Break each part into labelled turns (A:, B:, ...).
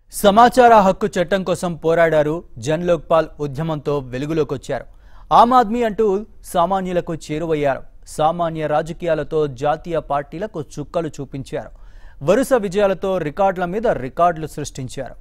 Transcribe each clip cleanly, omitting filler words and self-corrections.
A: సమాచార హక్కు చట్టం కోసం పోరాడారు జన్ లోక్పాల్ ఉద్యమంతో వెలుగులోకొచ్చారు. ఆమ్ ఆద్మీ అంటూ సామాన్యులకు చేరువయ్యారు. సామాన్య రాజకీయాలతో జాతీయ పార్టీలకు చుక్కలు చూపించారు. వరుస విజయాలతో రికార్డుల మీద రికార్డులు సృష్టించారు.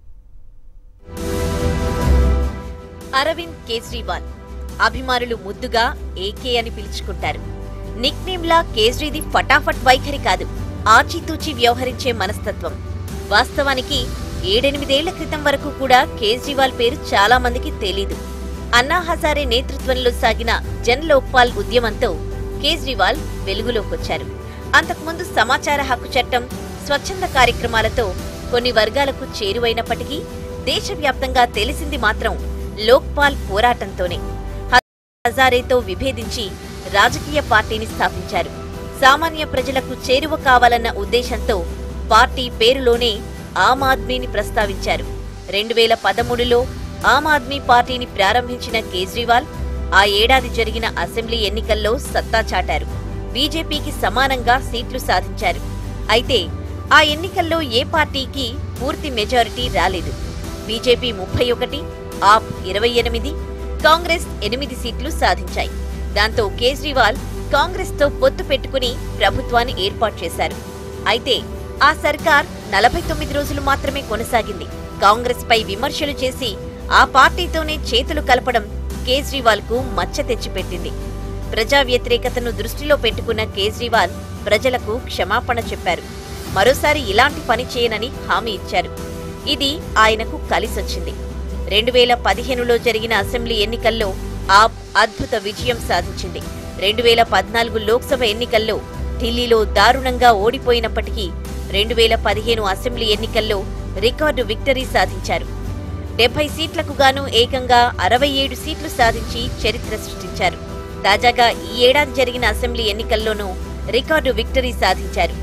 B: అరవింద్ కేజ్రీవాల్ అభిమానులు ముద్దుగా ఏకే అని పిలుచుకుంటారు. నిక్నేమ్లా కేజ్రీది ఫటాఫట్ వైఖరి కాదు, ఆచితూచి వ్యవహరించే మనస్తత్వం. వాస్తవానికి 7-8 ఏళ్ల క్రితం వరకు కూడా కేజ్రీవాల్ పేరు చాలా మందికి తెలీదు. అన్నా హజారే నేతృత్వంలో సాగిన జన్ లోక్పాల్ ఉద్యమంతో కేజ్రీవాల్ వెలుగులోకొచ్చారు. అంతకుముందు సమాచార హక్కు చట్టం, స్వచ్ఛంద కార్యక్రమాలతో కొన్ని వర్గాలకు చేరువైనప్పటికీ దేశవ్యాప్తంగా తెలిసింది మాత్రం లోక్పాల్ పోరాటంతోనే. హజారేతో విభేదించి రాజకీయ పార్టీని స్థాపించారు. సామాన్య ప్రజలకు చేరువ కావాలన్న ఉద్దేశంతో పార్టీ పేరులోనే ఆమ్ ఆద్మీని ప్రస్తావించారు. 2013లో ఆమ్ ఆద్మీ పార్టీని ప్రారంభించిన కేజ్రీవాల్ ఆ ఏడాది జరిగిన అసెంబ్లీ ఎన్నికల్లో సత్తా చాటారు. బీజేపీకి సమానంగా సీట్లు సాధించారు. అయితే ఆ ఎన్నికల్లో ఏ పార్టీకి పూర్తి మెజారిటీ రాలేదు. బీజేపీ 31, ఆప్ 28, కాంగ్రెస్ 8 సీట్లు సాధించాయి. దాంతో కేజ్రీవాల్ కాంగ్రెస్తో పొత్తు పెట్టుకుని ప్రభుత్వాన్ని ఏర్పాటు చేశారు. అయితే ఆ సర్కార్ 49 రోజులు మాత్రమే కొనసాగింది. కాంగ్రెస్ పై విమర్శలు చేసి ఆ పార్టీతోనే చేతులు కలపడం కేజ్రీవాల్కు మచ్చ తెచ్చిపెట్టింది. ప్రజా వ్యతిరేకతను దృష్టిలో పెట్టుకున్న కేజ్రీవాల్ ప్రజలకు క్షమాపణ చెప్పారు. మరోసారి ఇలాంటి పని చేయనని హామీ ఇచ్చారు. ఇది ఆయనకు కలిసొచ్చింది. 2015లో జరిగిన అసెంబ్లీ ఎన్నికల్లో ఆప్ అద్భుత విజయం సాధించింది. 2014 లోక్సభ ఎన్నికల్లో ఢిల్లీలో దారుణంగా ఓడిపోయినప్పటికీ 2015 అసెంబ్లీ ఎన్నికల్లో రికార్డు విక్టరీ సాధించారు. 70 సీట్లకు గాను ఏకంగా 67 సీట్లు సాధించి చరిత్ర సృష్టించారు. తాజాగా ఈ ఏడాది జరిగిన అసెంబ్లీ ఎన్నికల్లోనూ రికార్డు విక్టరీ సాధించారు.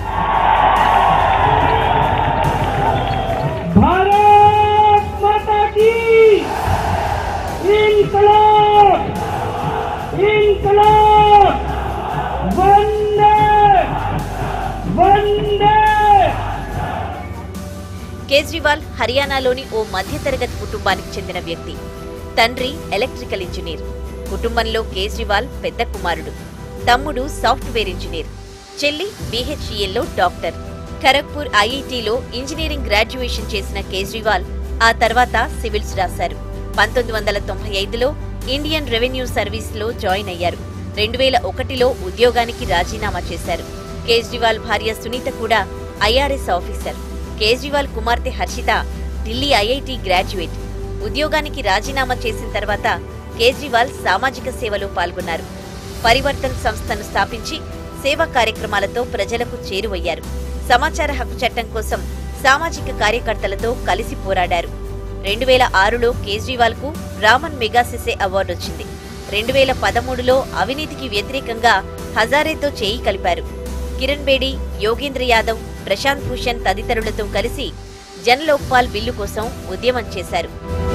B: కేజ్రీవాల్ హర్యానాలోని ఓ మధ్యతరగతి కుటుంబానికి చెందిన వ్యక్తి. తండ్రి ఎలక్ట్రికల్ ఇంజనీర్. కుటుంబంలో కేజ్రీవాల్ పెద్ద కుమారుడు. తమ్ముడు సాఫ్ట్వేర్ ఇంజనీర్. చెల్లి BHELలో డాక్టర్. ఖరగ్పూర్ ఐఐటీలో ఇంజనీరింగ్ గ్రాడ్యుయేషన్ చేసిన కేజ్రీవాల్ ఆ తర్వాత సివిల్స్ రాశారు. 1995లో ఇండియన్ రెవెన్యూ సర్వీస్లో జాయిన్ అయ్యారు. 2001లో ఉద్యోగానికి రాజీనామా చేశారు. కేజ్రీవాల్ భార్య సునీత కూడా IRS ఆఫీసర్. కేజ్రీవాల్ కుమార్తె హర్షిత ఢిల్లీ IIT గ్రాడ్యుయేట్. ఉద్యోగానికి రాజీనామా చేసిన తర్వాత కేజ్రీవాల్ సామాజిక సేవలో పాల్గొన్నారు. పరివర్తన్ సంస్థను స్థాపించి సేవా కార్యక్రమాలతో ప్రజలకు చేరువయ్యారు. సమాచార హక్కు చట్టం కోసం సామాజిక కార్యకర్తలతో కలిసి పోరాడారు. 2006లో కేజ్రీవాల్కు రామన్ మెగాసెసే అవార్డు వచ్చింది. 2013లో అవినీతికి వ్యతిరేకంగా హజారేతో చేయి కలిపారు. కిరణ్ బేడి, యోగేంద్ర యాదవ్, ప్రశాంత్ భూషణ్ తదితరులతో కలిసి జన్ లోక్పాల్ బిల్లు కోసం ఉద్యమం చేశారు.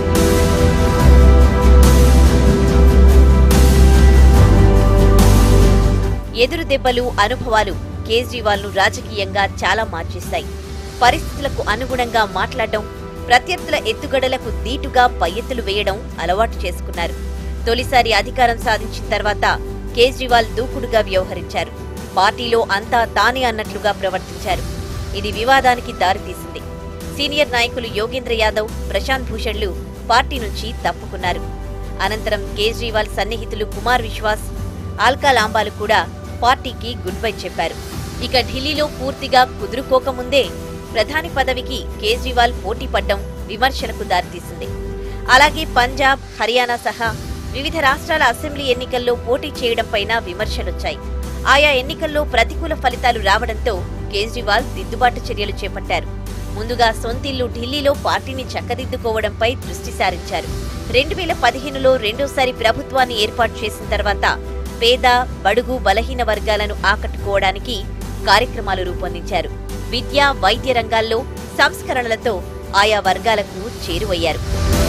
B: ఎదురు దెబ్బలు, అనుభవాలు కేజ్రీవాల్ను రాజకీయంగా చాలా మార్చేశాయి. పరిస్థితులకు అనుగుణంగా మాట్లాడడం, ప్రత్యర్థుల ఎత్తుగడలకు దీటుగా పై ఎత్తులు వేయడం అలవాటు చేసుకున్నారు. తొలిసారి అధికారం సాధించిన తర్వాత కేజ్రీవాల్ దూకుడుగా వ్యవహరించారు. పార్టీలో అంతా తానే అన్నట్లుగా ప్రవర్తించారు. ఇది వివాదానికి దారితీసింది. సీనియర్ నాయకులు యోగేంద్ర యాదవ్, ప్రశాంత్ భూషణ్లు పార్టీ నుంచి తప్పుకున్నారు. అనంతరం కేజ్రీవాల్ సన్నిహితులు కుమార్ విశ్వాస్, ఆల్కా లాంబాలు కూడా పార్టీకి గుడ్ బై చెప్పారు. ఇక ఢిల్లీలో పూర్తిగా కుదురుకోకముందే ప్రధాని పదవికి కేజ్రీవాల్ పోటీ పడ్డం విమర్శలకు దారితీసింది. అలాగే పంజాబ్, హర్యానా సహా వివిధ రాష్ట్రాల అసెంబ్లీ ఎన్నికల్లో పోటీ చేయడంపైన విమర్శలొచ్చాయి. ఆయా ఎన్నికల్లో ప్రతికూల ఫలితాలు రావడంతో కేజ్రీవాల్ దిద్దుబాటు చర్యలు చేపట్టారు. ముందుగా సొంతిల్లు ఢిల్లీలో పార్టీని చక్కదిద్దుకోవడంపై దృష్టి సారించారు. 2015లో రెండోసారి ప్రభుత్వాన్ని ఏర్పాటు చేసిన తర్వాత పేద, బడుగు, బలహీన వర్గాలను ఆకట్టుకోవడానికి కార్యక్రమాలు రూపొందించారు. విద్య, వైద్య రంగాల్లో సంస్కరణలతో ఆయా వర్గాలకు చేరువయ్యారు.